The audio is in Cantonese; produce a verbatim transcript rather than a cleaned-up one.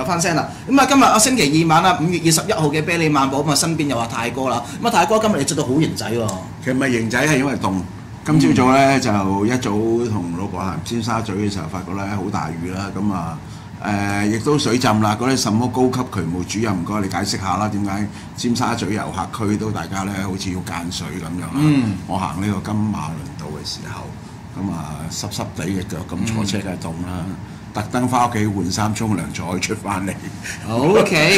翻聲啦。咁啊，今日啊星期二晚啊，五月二十一號嘅啤梨漫步咁啊，身邊有阿泰哥啦。咁啊，泰哥今日你着到好型仔喎。 其實唔係型仔係因為凍。今朝早咧就一早同老婆行尖沙咀嘅時候，發覺咧好大雨啦。咁啊誒，亦都水浸啦。嗰啲什麼高級渠務主任，唔該你解釋下啦，點解尖沙咀遊客區都大家咧好似要間水咁樣啦？嗯、我行呢個金馬倫道嘅時候，咁啊濕濕地嘅腳，咁坐車梗係凍啦。特登翻屋企換衫沖涼再出翻嚟。 OK。